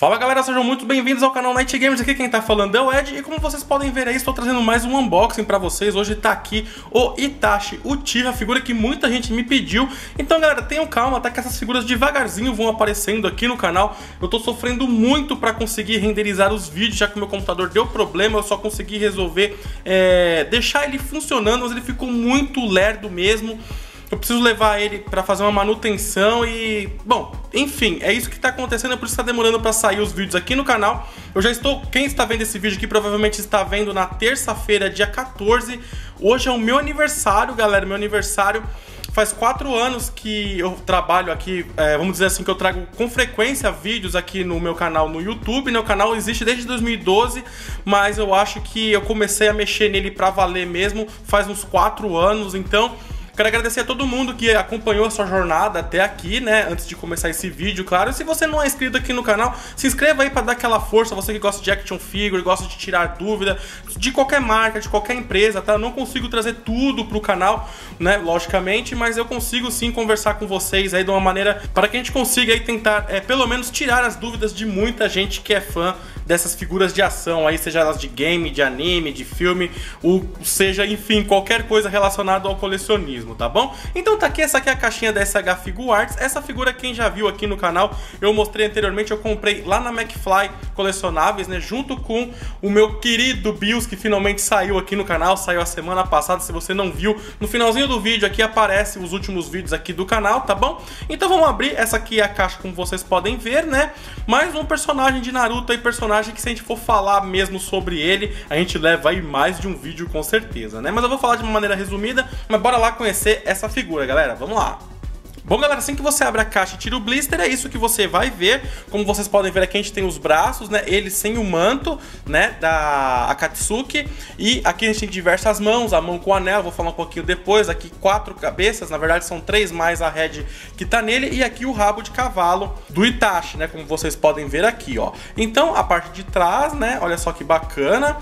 Fala galera, sejam muito bem-vindos ao canal Night Games, aqui quem tá falando é o Ed. E como vocês podem ver aí, estou trazendo mais um unboxing pra vocês. Hoje tá aqui o Itachi Uchiha, figura que muita gente me pediu. Então galera, tenham calma, tá, que essas figuras devagarzinho vão aparecendo aqui no canal. Eu tô sofrendo muito pra conseguir renderizar os vídeos, já que o meu computador deu problema. Eu só consegui resolver deixar ele funcionando, mas ele ficou muito lerdo mesmo. Eu preciso levar ele pra fazer uma manutenção e... bom, enfim, é isso que tá acontecendo, é por isso que tá demorando pra sair os vídeos aqui no canal. Eu já estou... quem está vendo esse vídeo aqui provavelmente está vendo na terça-feira, dia 14. Hoje é o meu aniversário, galera, meu aniversário. Faz 4 anos que eu trabalho aqui, vamos dizer assim, que eu trago com frequência vídeos aqui no meu canal no YouTube. Meu canal existe desde 2012, mas eu acho que eu comecei a mexer nele pra valer mesmo faz uns 4 anos, então... quero agradecer a todo mundo que acompanhou a sua jornada até aqui, né, antes de começar esse vídeo, claro. E se você não é inscrito aqui no canal, se inscreva aí pra dar aquela força, você que gosta de action figure, gosta de tirar dúvida de qualquer marca, de qualquer empresa, tá? Eu não consigo trazer tudo pro canal, né, logicamente, mas eu consigo sim conversar com vocês aí de uma maneira para que a gente consiga aí tentar, pelo menos tirar as dúvidas de muita gente que é fã dessas figuras de ação aí, seja elas de game, de anime, de filme, ou seja, enfim, qualquer coisa relacionada ao colecionismo, tá bom? Então tá aqui, essa aqui é a caixinha da SH Figuarts. Essa figura, quem já viu aqui no canal, eu mostrei anteriormente, eu comprei lá na McFly Colecionáveis, né, junto com o meu querido Bills, que finalmente saiu aqui no canal, saiu a semana passada. Se você não viu, no finalzinho do vídeo aqui aparece os últimos vídeos aqui do canal, tá bom? Então vamos abrir, essa aqui é a caixa como vocês podem ver, né, mais um personagem de Naruto aí, personagem que se a gente for falar mesmo sobre ele, a gente leva aí mais de um vídeo com certeza, né? Mas eu vou falar de uma maneira resumida, mas bora lá conhecer essa figura, galera, vamos lá. Bom galera, assim que você abre a caixa e tira o blister, é isso que você vai ver. Como vocês podem ver aqui, a gente tem os braços, né, ele sem o manto, né, da Akatsuki. E aqui a gente tem diversas mãos, a mão com o anel, vou falar um pouquinho depois. Aqui 4 cabeças, na verdade são 3 mais a head que tá nele. E aqui o rabo de cavalo do Itachi, né, como vocês podem ver aqui, ó. Então a parte de trás, né, olha só que bacana.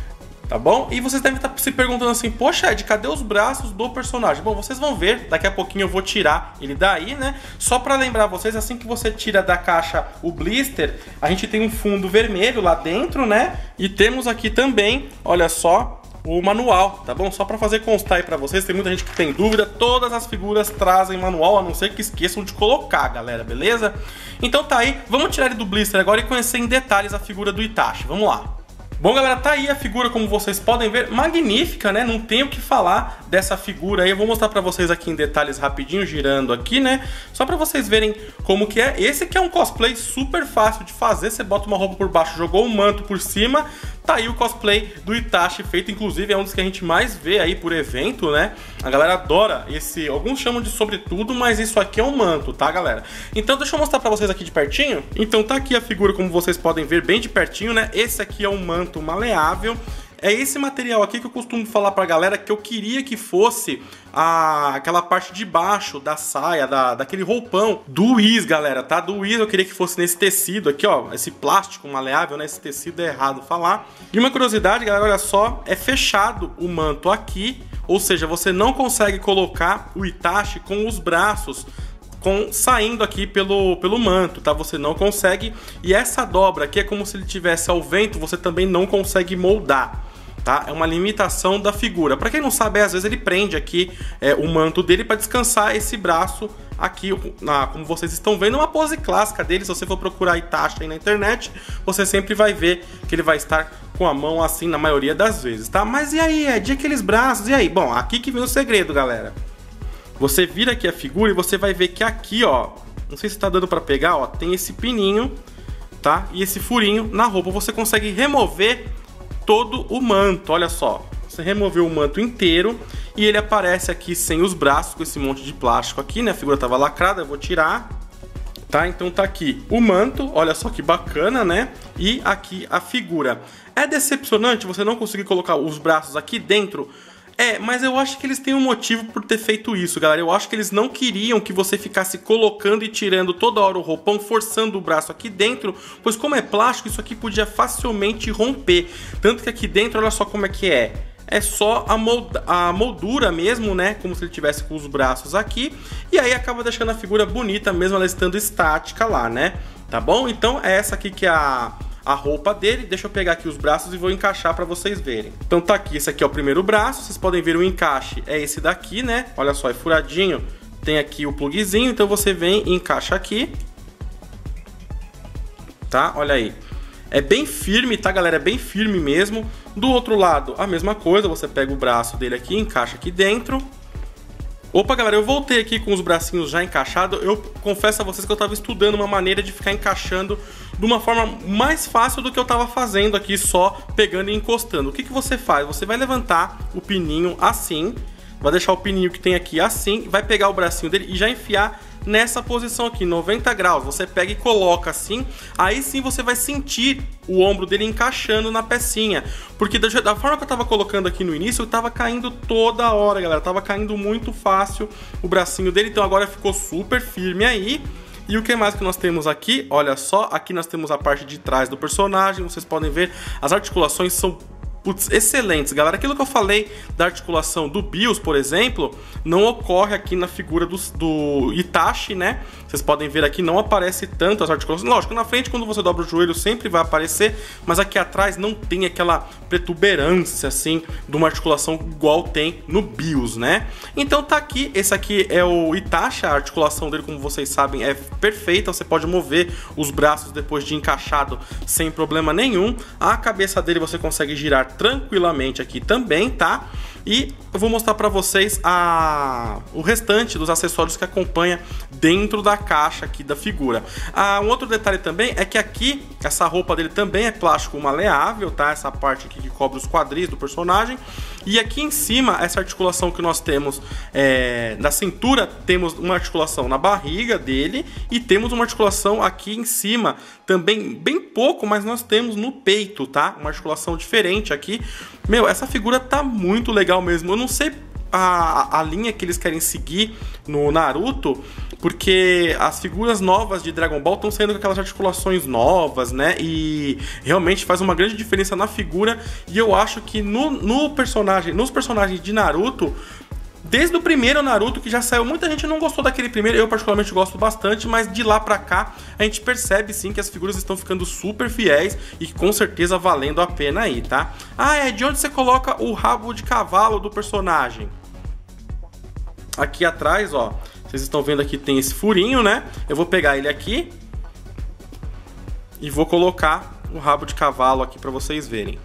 Tá bom? E vocês devem estar se perguntando assim, poxa Ed, cadê os braços do personagem? Bom, vocês vão ver, daqui a pouquinho eu vou tirar ele daí, né? Só pra lembrar vocês, assim que você tira da caixa o blister, a gente tem um fundo vermelho lá dentro, né? E temos aqui também, olha só, o manual, tá bom? Só pra fazer constar aí pra vocês, tem muita gente que tem dúvida, todas as figuras trazem manual, a não ser que esqueçam de colocar, galera, beleza? Então tá aí, vamos tirar ele do blister agora e conhecer em detalhes a figura do Itachi, vamos lá. Bom galera, tá aí a figura, como vocês podem ver, magnífica, né? Não tenho o que falar dessa figura aí. Eu vou mostrar pra vocês aqui em detalhes rapidinho, girando aqui, né? Só pra vocês verem como que é. Esse aqui é um cosplay super fácil de fazer. Você bota uma roupa por baixo, jogou um manto por cima, tá aí o cosplay do Itachi feito. Inclusive é um dos que a gente mais vê aí por evento, né? A galera adora esse, alguns chamam de sobretudo, mas isso aqui é um manto, tá galera? Então deixa eu mostrar pra vocês aqui de pertinho. Então tá aqui a figura, como vocês podem ver, bem de pertinho, né? Esse aqui é um manto maleável. É esse material aqui que eu costumo falar pra galera que eu queria que fosse aquela parte de baixo da saia, daquele roupão do Whis, galera, tá? Do Whis eu queria que fosse nesse tecido aqui, ó, esse plástico maleável, né? Esse tecido é errado falar. E uma curiosidade, galera, olha só, é fechado o manto aqui, ou seja, você não consegue colocar o Itachi com os braços saindo aqui pelo manto, tá? Você não consegue. E essa dobra aqui é como se ele tivesse ao vento, você também não consegue moldar, tá? É uma limitação da figura. Pra quem não sabe, às vezes ele prende aqui o manto dele para descansar esse braço aqui, como vocês estão vendo, uma pose clássica dele. Se você for procurar Itachi aí na internet, você sempre vai ver que ele vai estar com a mão assim na maioria das vezes, tá? Mas e aí, Ed, aqueles braços? E aí? Bom, aqui que vem o segredo, galera. Você vira aqui a figura e você vai ver que aqui, ó, não sei se tá dando pra pegar, ó, tem esse pininho, tá? E esse furinho na roupa. Você consegue remover todo o manto, olha só. Você removeu o manto inteiro e ele aparece aqui sem os braços, com esse monte de plástico aqui, né? A figura tava lacrada, eu vou tirar, tá? Então tá aqui o manto, olha só que bacana, né? E aqui a figura. É decepcionante você não conseguir colocar os braços aqui dentro. Mas eu acho que eles têm um motivo por ter feito isso, galera. Eu acho que eles não queriam que você ficasse colocando e tirando toda hora o roupão, forçando o braço aqui dentro, pois como é plástico, isso aqui podia facilmente romper. Tanto que aqui dentro, olha só como é que é. É só a moldura mesmo, né? Como se ele tivesse com os braços aqui. E aí acaba deixando a figura bonita, mesmo ela estando estática lá, né? tá bom? Então é essa aqui que é a roupa dele. Deixa eu pegar aqui os braços e vou encaixar pra vocês verem. Então tá aqui, esse aqui é o primeiro braço. Vocês podem ver o encaixe, é esse daqui, né? Olha só, é furadinho. Tem aqui o pluguezinho, então você vem e encaixa aqui. Tá? Olha aí. É bem firme, tá, galera? É bem firme mesmo. Do outro lado, a mesma coisa. Você pega o braço dele aqui, encaixa aqui dentro. Opa, galera, eu voltei aqui com os bracinhos já encaixados. Eu confesso a vocês que eu tava estudando uma maneira de ficar encaixando de uma forma mais fácil do que eu tava fazendo aqui, só pegando e encostando. O que que você faz? Você vai levantar o pininho assim, vai deixar o pininho que tem aqui assim, vai pegar o bracinho dele e já enfiar nessa posição aqui, 90 graus. Você pega e coloca assim, aí sim você vai sentir o ombro dele encaixando na pecinha. Porque da forma que eu tava colocando aqui no início, eu tava caindo toda hora, galera. Tava caindo muito fácil o bracinho dele, então agora ficou super firme aí. E o que mais que nós temos aqui? Olha só, aqui nós temos a parte de trás do personagem. Vocês podem ver, as articulações são excelentes, galera. Aquilo que eu falei da articulação do Bills, por exemplo, não ocorre aqui na figura do Itachi, né? Vocês podem ver aqui, não aparece tanto as articulações. Lógico, na frente, quando você dobra o joelho, sempre vai aparecer, mas aqui atrás não tem aquela protuberância, assim, de uma articulação igual tem no Bills, né? Então tá aqui, esse aqui é o Itachi, a articulação dele, como vocês sabem, é perfeita. Você pode mover os braços depois de encaixado sem problema nenhum. A cabeça dele você consegue girar tranquilamente aqui também, tá? E eu vou mostrar pra vocês o restante dos acessórios que acompanha dentro da caixa aqui da figura. Um outro detalhe também é que aqui, essa roupa dele também é plástico maleável, tá? Essa parte aqui que cobre os quadris do personagem. E aqui em cima, essa articulação que nós temos na cintura, temos uma articulação na barriga dele e temos uma articulação aqui em cima, também bem pouco, mas nós temos no peito, tá? Uma articulação diferente aqui. Meu, essa figura tá muito legal mesmo. Eu não sei a linha que eles querem seguir no Naruto, porque as figuras novas de Dragon Ball estão saindo com aquelas articulações novas, né? E realmente faz uma grande diferença na figura. E eu acho que nos personagens de Naruto, desde o primeiro Naruto que já saiu, muita gente não gostou daquele primeiro, eu particularmente gosto bastante, mas de lá pra cá a gente percebe sim que as figuras estão ficando super fiéis e com certeza valendo a pena aí, tá? De onde você coloca o rabo de cavalo do personagem? Aqui atrás, ó, vocês estão vendo aqui tem esse furinho, né? Eu vou pegar ele aqui e vou colocar o rabo de cavalo aqui pra vocês verem.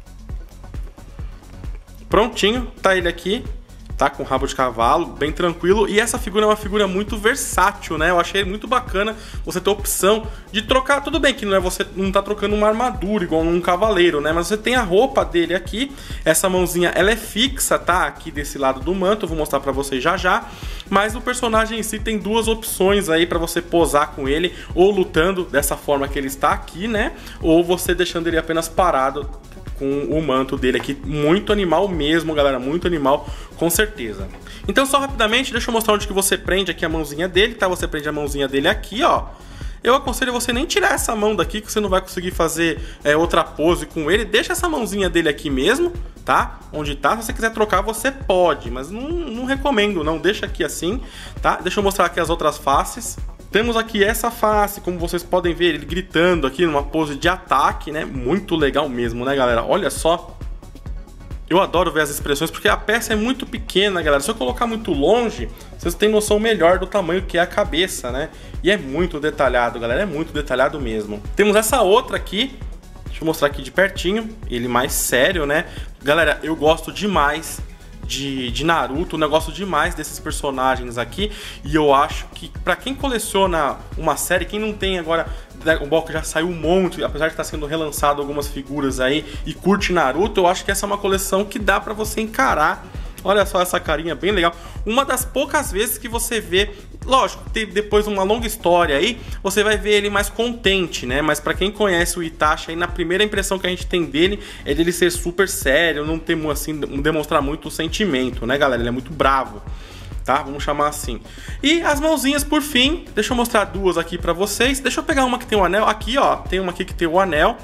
Prontinho, tá ele aqui. Tá com rabo de cavalo, bem tranquilo. E essa figura é uma figura muito versátil, né? Eu achei muito bacana você ter a opção de trocar. Tudo bem que você não tá trocando uma armadura igual num cavaleiro, né? Mas você tem a roupa dele aqui. Essa mãozinha, ela é fixa, tá? Aqui desse lado do manto, eu vou mostrar pra vocês já já. Mas o personagem em si tem duas opções aí pra você posar com ele. Ou lutando dessa forma que ele está aqui, né? Ou você deixando ele apenas parado com o manto dele aqui. Muito animal mesmo, galera, muito animal, com certeza. Então só rapidamente, deixa eu mostrar onde que você prende aqui a mãozinha dele, tá? Você prende a mãozinha dele aqui, ó. Eu aconselho você nem tirar essa mão daqui, que você não vai conseguir fazer outra pose com ele. Deixa essa mãozinha dele aqui mesmo, tá? Onde tá, se você quiser trocar você pode, mas não recomendo não, deixa aqui assim, tá? Deixa eu mostrar aqui as outras faces. Temos aqui essa face, como vocês podem ver, ele gritando aqui numa pose de ataque, né? Muito legal mesmo, né, galera? Olha só. Eu adoro ver as expressões, porque a peça é muito pequena, galera. Se eu colocar muito longe, vocês têm noção melhor do tamanho que é a cabeça, né? E é muito detalhado, galera. É muito detalhado mesmo. Temos essa outra aqui. Deixa eu mostrar aqui de pertinho. Ele mais sério, né? Galera, eu gosto demais de Naruto, eu gosto demais desses personagens aqui, e eu acho que pra quem coleciona uma série, quem não tem agora Dragon Ball, que já saiu um monte, apesar de estar sendo relançado algumas figuras aí, e curte Naruto, eu acho que essa é uma coleção que dá pra você encarar. Olha só essa carinha bem legal. Uma das poucas vezes que você vê, lógico, depois de uma longa história aí, você vai ver ele mais contente, né? Mas pra quem conhece o Itachi, aí na primeira impressão que a gente tem dele é dele ser super sério, não ter assim, demonstrar muito sentimento, né, galera? Ele é muito bravo, tá? Vamos chamar assim. E as mãozinhas, por fim, deixa eu mostrar duas aqui pra vocês. Deixa eu pegar uma que tem o anel. Aqui, ó, tem uma aqui que tem o anel,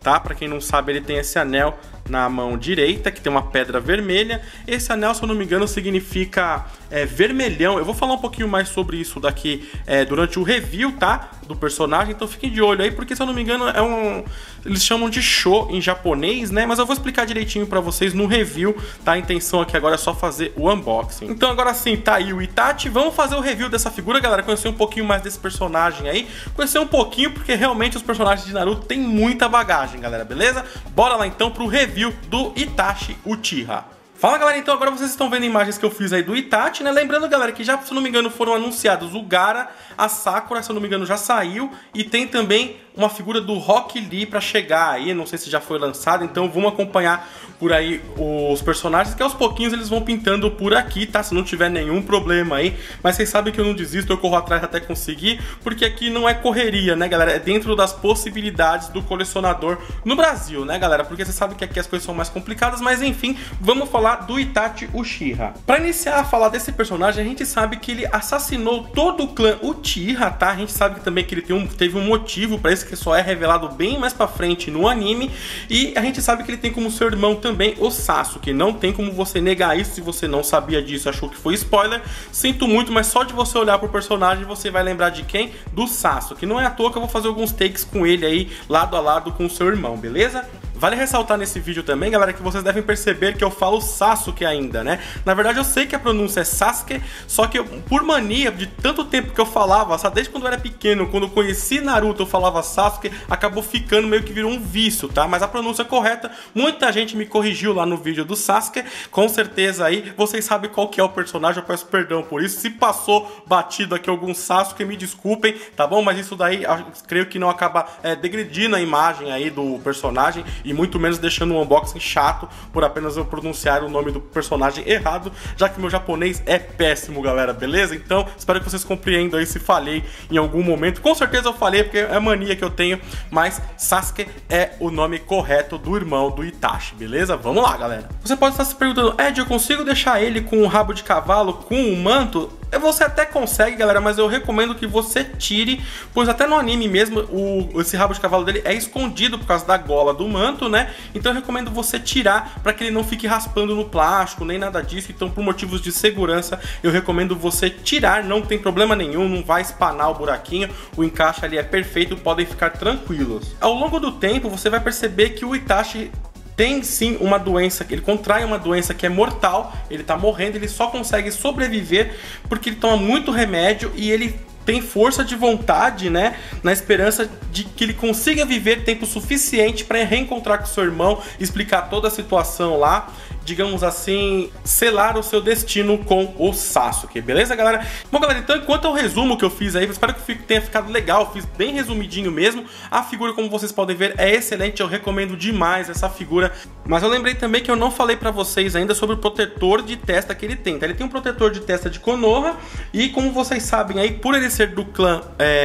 tá? Pra quem não sabe, ele tem esse anel na mão direita, que tem uma pedra vermelha. Esse anel, se eu não me engano, significa vermelhão. Eu vou falar um pouquinho mais sobre isso daqui durante o review, tá? Do personagem, então fiquem de olho aí, porque se eu não me engano eles chamam de Sho em japonês, né? Mas eu vou explicar direitinho pra vocês no review, tá? A intenção aqui agora é só fazer o unboxing. Então agora sim, tá aí o Itachi. Vamos fazer o review dessa figura, galera, conhecer um pouquinho mais desse personagem aí. Conhecer um pouquinho, porque realmente os personagens de Naruto tem muita bagagem, galera, beleza? Bora lá então pro review do Itachi Uchiha. Fala, galera, então agora vocês estão vendo imagens que eu fiz aí do Itachi, né? Lembrando, galera, que já, se não me engano, foram anunciados o Gaara, a Sakura, se eu não me engano, já saiu, e tem também uma figura do Rock Lee pra chegar aí, não sei se já foi lançado, então vamos acompanhar por aí os personagens, que aos pouquinhos eles vão pintando por aqui, tá? Se não tiver nenhum problema aí, mas vocês sabem que eu não desisto, eu corro atrás até conseguir, porque aqui não é correria, né, galera? É dentro das possibilidades do colecionador no Brasil, né, galera? Porque vocês sabem que aqui as coisas são mais complicadas, mas enfim, vamos falar do Itachi Uchiha. Para iniciar a falar desse personagem, a gente sabe que ele assassinou todo o clã Uchiha, tá? A gente sabe também que ele teve um motivo para isso, que só é revelado bem mais para frente no anime, e a gente sabe que ele tem como seu irmão também o Sasuke. Não tem como você negar isso. Se você não sabia disso, achou que foi spoiler, sinto muito, mas só de você olhar pro personagem você vai lembrar de quem? Do Sasuke. Não é à toa que eu vou fazer alguns takes com ele aí, lado a lado com o seu irmão, beleza? Vale ressaltar nesse vídeo também, galera, que vocês devem perceber que eu falo Sasuke ainda, né? Na verdade, eu sei que a pronúncia é Sasuke, só que por mania de tanto tempo que eu falava, sabe? Desde quando eu era pequeno, quando eu conheci Naruto, eu falava Sasuke, acabou ficando meio que virou um vício, tá? Mas a pronúncia correta, muita gente me corrigiu lá no vídeo do Sasuke, com certeza aí, vocês sabem qual que é o personagem, eu peço perdão por isso. Se passou batido aqui algum Sasuke, me desculpem, tá bom? Mas isso daí, creio que não acaba degredindo a imagem aí do personagem, e muito menos deixando um unboxing chato por apenas eu pronunciar o nome do personagem errado, já que meu japonês é péssimo, galera, beleza? Então, espero que vocês compreendam aí se falhei em algum momento. Com certeza eu falei, porque é a mania que eu tenho, mas Sasuke é o nome correto do irmão do Itachi, beleza? Vamos lá, galera. Você pode estar se perguntando, Ed, eu consigo deixar ele com o rabo de cavalo, com o manto? Você até consegue, galera, mas eu recomendo que você tire, pois até no anime mesmo, esse rabo de cavalo dele é escondido por causa da gola do manto, né? Então eu recomendo você tirar para que ele não fique raspando no plástico, nem nada disso. Então, por motivos de segurança, eu recomendo você tirar, não tem problema nenhum, não vai espanar o buraquinho, o encaixe ali é perfeito, podem ficar tranquilos. Ao longo do tempo, você vai perceber que o Itachi tem sim uma doença, ele contrai uma doença que é mortal, ele tá morrendo, ele só consegue sobreviver porque ele toma muito remédio e ele tem força de vontade, né, na esperança de que ele consiga viver tempo suficiente para reencontrar com seu irmão, explicar toda a situação lá, digamos assim, selar o seu destino com o Sasuke, beleza, galera? Bom, galera, então enquanto eu resumo que eu fiz aí, espero que tenha ficado legal, fiz bem resumidinho mesmo. A figura, como vocês podem ver, é excelente, eu recomendo demais essa figura. Mas eu lembrei também que eu não falei pra vocês ainda sobre o protetor de testa que ele tem, tá? Ele tem um protetor de testa de Konoha e, como vocês sabem aí, por ele ser do clã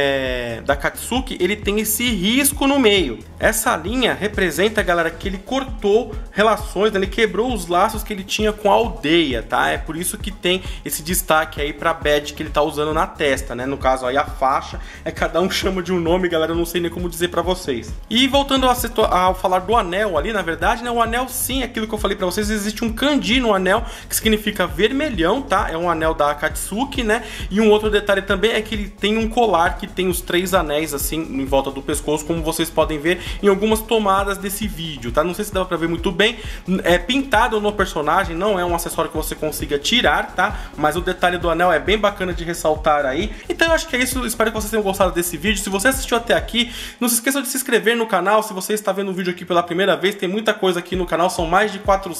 da Katsuki, ele tem esse risco no meio. Essa linha representa, galera, que ele cortou relações, né? Ele quebrou os laços que ele tinha com a aldeia, tá? É por isso que tem esse destaque aí pra badge que ele tá usando na testa, né? No caso aí a faixa, cada um chama de um nome, galera, eu não sei nem como dizer pra vocês. E voltando a falar do anel ali, na verdade, né? O anel, sim, aquilo que eu falei pra vocês, existe um kanji no anel, que significa vermelhão, tá? É um anel da Akatsuki, né? E um outro detalhe também é que ele tem um colar que tem os 3 anéis, assim, em volta do pescoço, como vocês podem ver em algumas tomadas desse vídeo, tá? Não sei se dá pra ver muito bem, é pintado no personagem, não é um acessório que você consiga tirar, tá? Mas o detalhe do anel é bem bacana de ressaltar aí. Então eu acho que é isso, espero que vocês tenham gostado desse vídeo. Se você assistiu até aqui, não se esqueça de se inscrever no canal. Se você está vendo o vídeo aqui pela primeira vez, tem muita coisa aqui no canal, são mais de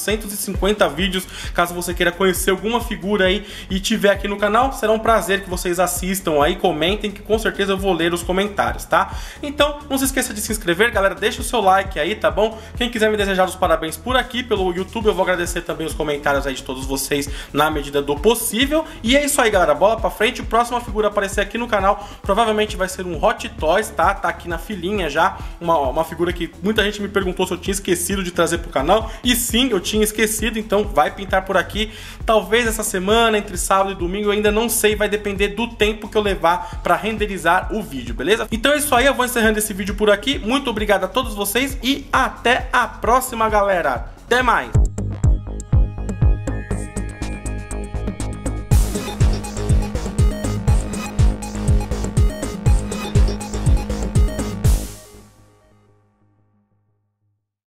450 vídeos. Caso você queira conhecer alguma figura aí e tiver aqui no canal, será um prazer que vocês assistam aí, comentem, que com certeza eu vou ler os comentários, tá? Então não se esqueça de se inscrever, galera, deixa o seu like aí, tá bom? Quem quiser me desejar os parabéns por aqui pelo YouTube, eu vou agradecer também os comentários aí de todos vocês na medida do possível. E é isso aí, galera, bola pra frente. A próxima figura a aparecer aqui no canal provavelmente vai ser um Hot Toys, tá? Tá aqui na filinha já, uma figura que muita gente me perguntou se eu tinha esquecido de trazer pro canal, e sim, eu tinha esquecido, então vai pintar por aqui, talvez essa semana, entre sábado e domingo, eu ainda não sei, vai depender do tempo que eu levar levar para renderizar o vídeo, beleza? Então é isso aí, eu vou encerrando esse vídeo por aqui. Muito obrigado a todos vocês e até a próxima, galera. Até mais!